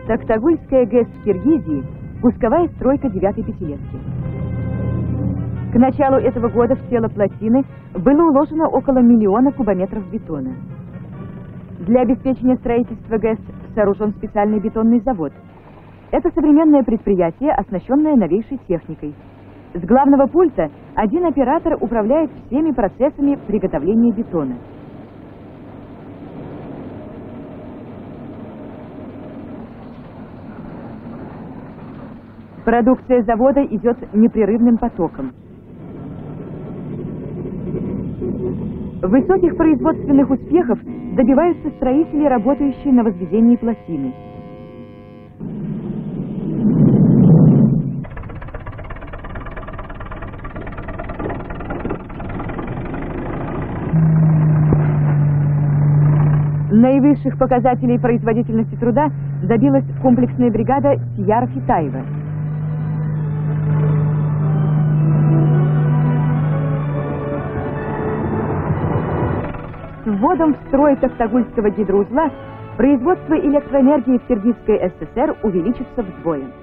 Токтагульская ГЭС в Киргизии – пусковая стройка 9-й пятилетки. К началу этого года в тело плотины было уложено около 1 миллиона кубометров бетона. Для обеспечения строительства ГЭС сооружен специальный бетонный завод. Это современное предприятие, оснащенное новейшей техникой. С главного пульта один оператор управляет всеми процессами приготовления бетона. Продукция завода идет непрерывным потоком. Высоких производственных успехов добиваются строители, работающие на возведении плотины. Наивысших показателей производительности труда добилась комплексная бригада Сияр-Фитаева. С вводом в строй Токтагульского гидроузла производство электроэнергии в Киргизской ССР увеличится вдвое.